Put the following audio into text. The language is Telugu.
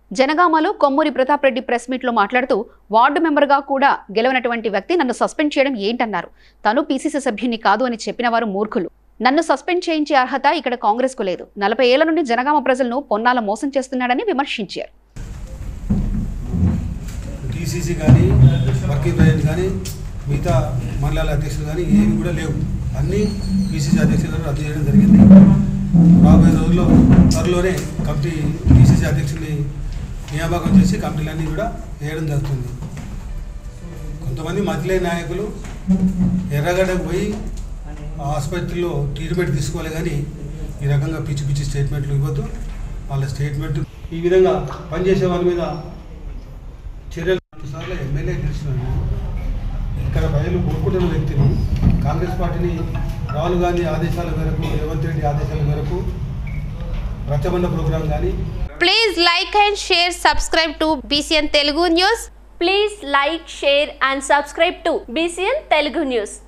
జనగామలో కొమ్మూరి ప్రతాప్ రెడ్డి ప్రెస్ మీట్ లో మాట్లాడుతూ వార్డు మెంబర్గా కూడా గెలవనటువంటి వ్యక్తి నన్ను సస్పెండ్ చేయడం ఏంటన్నారు. తను పీసీసీ సభ్యుని కాదు అని చెప్పిన వారు మూర్ఖులు. నన్ను సస్పెండ్ చేయించే అర్హత ఇక్కడ కాంగ్రెస్ కు లేదు. 40 ఏళ్ల నుండి జనగామ ప్రజలను పొన్నాల మోసం చేస్తున్నాడని విమర్శించారు. టీసీసీ కానీ వర్కింగ్ ప్రెసిడెంట్ కానీ మిగతా మండలాల అధ్యక్షులు కానీ ఏవి కూడా లేవు. అన్నీ పీసీసీ అధ్యక్షులు రద్దు చేయడం జరిగింది. రాబోయే రోజుల్లో త్వరలోనే కమిటీ పీసీసీ అధ్యక్షుల్ని నియామకం చేసి కమిటీలన్నీ కూడా వేయడం జరుగుతుంది. కొంతమంది మధ్యలేని నాయకులు ఎర్రగడ్డకు పోయి ఆసుపత్రిలో ట్రీట్మెంట్ తీసుకోవాలి, కానీ ఈ రకంగా పిచ్చి పిచ్చి స్టేట్మెంట్లు ఇవ్వద్దు. వాళ్ళ స్టేట్మెంట్ ఈ విధంగా పనిచేసే వాళ్ళ మీద చర్యలు సార్లు ఎమ్మెల్యే గెలిచినాను. ఇక్కడ ప్రజలు కోరుకుంటున్న వ్యక్తిని కాంగ్రెస్ పార్టీని రాహుల్ గాంధీ ఆదేశాల మేరకు, రేవంత్ రెడ్డి ఆదేశాల మేరకు రచ్చబండ ప్రోగ్రాం కానీ. Please like and share, subscribe to BCN Telugu News. Please like, share and subscribe to BCN Telugu News.